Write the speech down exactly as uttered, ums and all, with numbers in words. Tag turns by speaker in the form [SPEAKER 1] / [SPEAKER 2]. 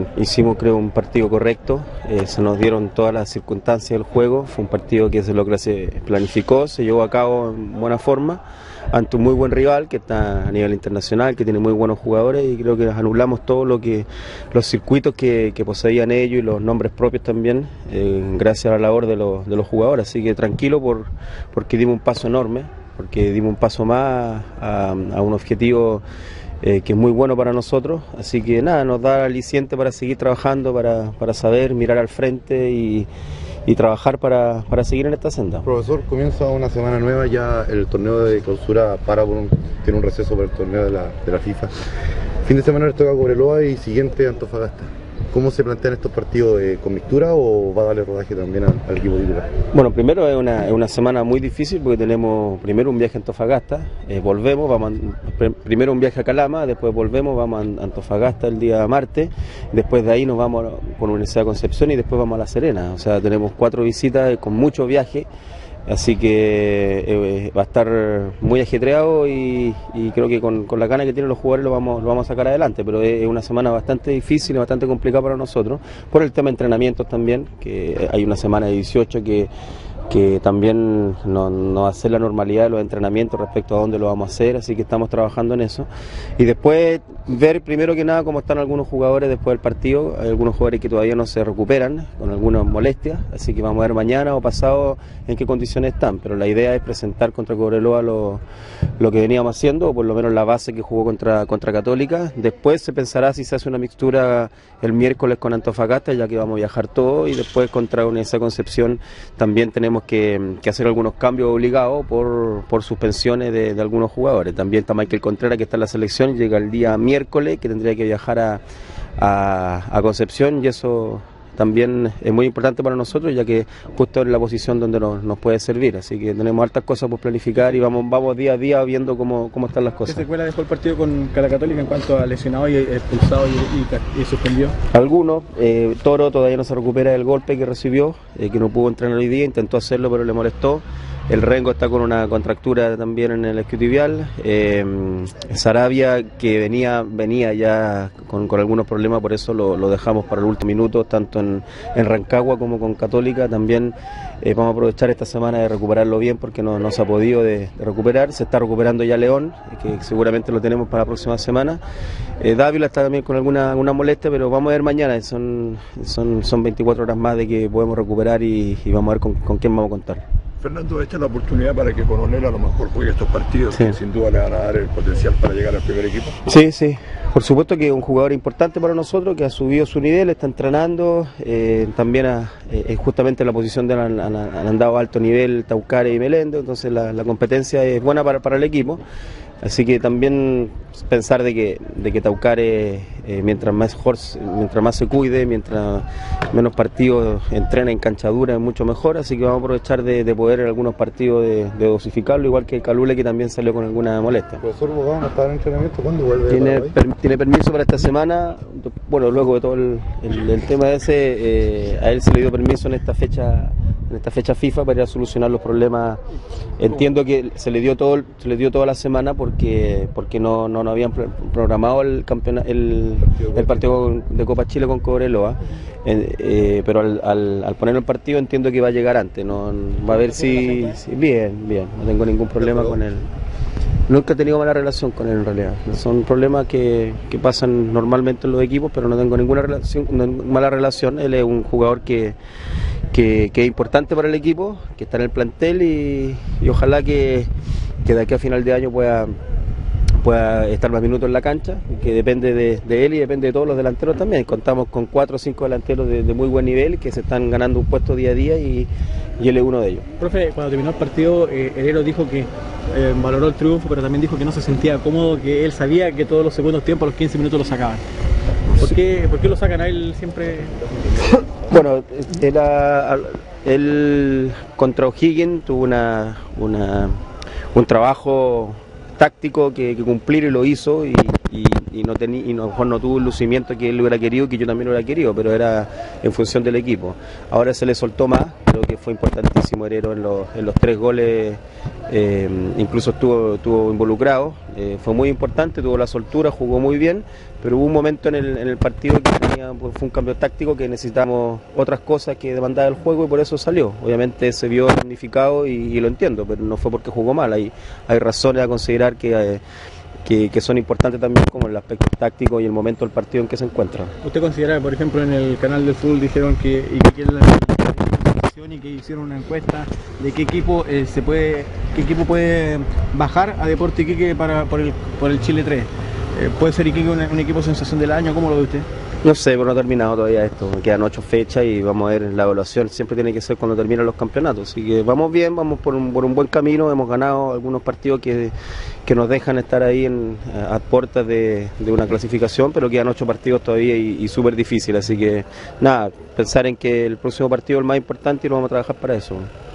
[SPEAKER 1] un, hicimos creo un partido correcto, eh, se nos dieron todas las circunstancias del juego, fue un partido que se lo que se planificó, se llevó a cabo en buena forma, ante un muy buen rival que está a nivel internacional, que tiene muy buenos jugadores y creo que anulamos todo lo que los circuitos que, que poseían ellos y los nombres propios también, eh, gracias a la labor de los, de los jugadores, así que tranquilo por, porque dimos un paso enorme, porque dimos un paso más a, a un objetivo Eh, que es muy bueno para nosotros, así que nada, nos da aliciente para seguir trabajando, para, para saber, mirar al frente y, y trabajar para, para seguir en esta senda.
[SPEAKER 2] Profesor, comienza una semana nueva, ya el torneo de clausura para por un, tiene un receso por el torneo de la, de la FIFA. Fin de semana les toca Cobreloa y siguiente Antofagasta. ¿Cómo se plantean estos partidos? Eh, ¿Con mixtura o va a darle rodaje también al, al equipo titular?
[SPEAKER 1] Bueno, primero es una, es una semana muy difícil porque tenemos primero un viaje a Antofagasta, eh, volvemos, vamos a, primero un viaje a Calama, después volvemos, vamos a Antofagasta el día martes, después de ahí nos vamos por la Universidad de Concepción y después vamos a La Serena, o sea, tenemos cuatro visitas con mucho viaje. Así que eh, va a estar muy ajetreado y, y creo que con, con la gana que tienen los jugadores lo vamos, lo vamos a sacar adelante, pero es una semana bastante difícil y bastante complicada para nosotros, por el tema de entrenamientos también, que hay una semana de dieciocho que, que también no, no va a ser la normalidad de los entrenamientos respecto a dónde lo vamos a hacer, así que estamos trabajando en eso. Y después ver primero que nada cómo están algunos jugadores después del partido, hay algunos jugadores que todavía no se recuperan, con algunas molestias, así que vamos a ver mañana o pasado en qué condiciones están, pero la idea es presentar contra Cobreloa lo, lo que veníamos haciendo, o por lo menos la base que jugó contra, contra Católica. Después se pensará si se hace una mixtura el miércoles con Antofagasta, ya que vamos a viajar todos, y después contra Universidad de Concepción también tenemos que, que hacer algunos cambios obligados por, por suspensiones de, de algunos jugadores. También está Michael Contreras, que está en la selección, llega el día miércoles, que tendría que viajar a, a, a Concepción, y eso también es muy importante para nosotros, ya que justo en la posición donde nos, nos puede servir, así que tenemos hartas cosas por planificar y vamos, vamos día a día viendo cómo, cómo están las cosas.
[SPEAKER 3] ¿Qué secuela dejó el partido con la Católica en cuanto a lesionado y expulsado y, y, y suspendió?
[SPEAKER 1] Algunos, eh, Toro todavía no se recupera del golpe que recibió, eh, que no pudo entrenar hoy día, intentó hacerlo pero le molestó. El Rengo está con una contractura también en el isquiotibial. Eh, Sarabia, que venía venía ya con, con algunos problemas, por eso lo, lo dejamos para el último minuto, tanto en, en Rancagua como con Católica. También eh, vamos a aprovechar esta semana de recuperarlo bien porque no, no se ha podido de, de recuperar. Se está recuperando ya León, que seguramente lo tenemos para la próxima semana. Eh, Dávila está también con alguna, alguna molestia, pero vamos a ver mañana. Son, son, son veinticuatro horas más de que podemos recuperar y, y vamos a ver con, con quién vamos a contar.
[SPEAKER 4] Fernando, esta es la oportunidad para que Coronel a lo mejor juegue estos partidos,
[SPEAKER 1] sí,
[SPEAKER 4] que sin duda le van a dar el potencial para llegar al primer equipo.
[SPEAKER 1] Sí, sí, por supuesto que es un jugador importante para nosotros, que ha subido su nivel, está entrenando, eh, también ha, eh, justamente en la posición de han, han, han andado a alto nivel Taucare y Melendo, entonces la, la competencia es buena para, para el equipo. Así que también pensar de que, de que Taucare, eh, mientras, más, mientras más se cuide, mientras menos partidos entrena en cancha dura, es mucho mejor. Así que vamos a aprovechar de, de poder en algunos partidos de, de dosificarlo, igual que Calule, que también salió con alguna molestia.
[SPEAKER 2] ¿Profesor Bogado no está en entrenamiento? ¿Cuándo vuelve?
[SPEAKER 1] Tiene, per, tiene permiso para esta semana. Bueno, luego de todo el, el, el tema ese, eh, a él se le dio permiso en esta fecha. En esta fecha FIFA para ir a solucionar los problemas. Entiendo que se le dio todo se le dio toda la semana porque porque no, no, no habían programado el campeonato el, el partido de Copa Chile con Cobreloa, eh, eh, pero al, al, al poner el partido entiendo que va a llegar antes, no va a ver si, si bien, bien, no tengo ningún problema con él. Nunca he tenido mala relación con él en realidad. Son problemas que, que pasan normalmente en los equipos, pero no tengo ninguna relación, mala relación. Él es un jugador que, que, que es importante para el equipo, que está en el plantel y, y ojalá que, que de aquí a final de año pueda, pueda estar más minutos en la cancha, que depende de, de él y depende de todos los delanteros también. Contamos con cuatro o cinco delanteros de, de muy buen nivel que se están ganando un puesto día a día y, y él es uno de ellos.
[SPEAKER 3] Profe, cuando terminó el partido, eh, Herrero dijo que eh, valoró el triunfo, pero también dijo que no se sentía cómodo, que él sabía que todos los segundos tiempos, a los quince minutos lo sacaban. ¿Por qué, ¿por qué lo sacan a él siempre?
[SPEAKER 1] Bueno, era, él contra O'Higgins tuvo una, una, un trabajo táctico que, que cumplir y lo hizo y, y, y no tenía, y no, a lo mejor no tuvo el lucimiento que él hubiera querido, que yo también hubiera querido, pero era en función del equipo. Ahora se le soltó más, creo que fue importantísimo Herrero en los, en los tres goles, eh, incluso estuvo, estuvo involucrado, eh, fue muy importante, tuvo la soltura, jugó muy bien, pero hubo un momento en el, en el partido que tenía, fue un cambio táctico, que necesitamos otras cosas que demandaba el juego y por eso salió. Obviamente se vio damnificado y, y lo entiendo, pero no fue porque jugó mal, hay, hay razones a considerar que... Eh, Que, que son importantes también, como el aspecto táctico y el momento del partido en que se encuentra.
[SPEAKER 3] ¿Usted considera, por ejemplo, en el canal del fútbol dijeron que, y que la, la y que hicieron una encuesta de qué equipo eh, se puede, qué equipo puede bajar a Deportes Iquique para por el por el Chile tres? Eh, ¿Puede ser Iquique un, un equipo sensación del año? ¿Cómo lo ve usted?
[SPEAKER 1] No sé, pero no ha terminado todavía esto, me quedan ocho fechas y vamos a ver la evaluación, siempre tiene que ser cuando terminan los campeonatos, así que vamos bien, vamos por un, por un buen camino, hemos ganado algunos partidos que, que nos dejan estar ahí en, a puertas de, de una clasificación, pero quedan ocho partidos todavía y, y súper difícil, así que nada, pensar en que el próximo partido es el más importante y lo vamos a trabajar para eso.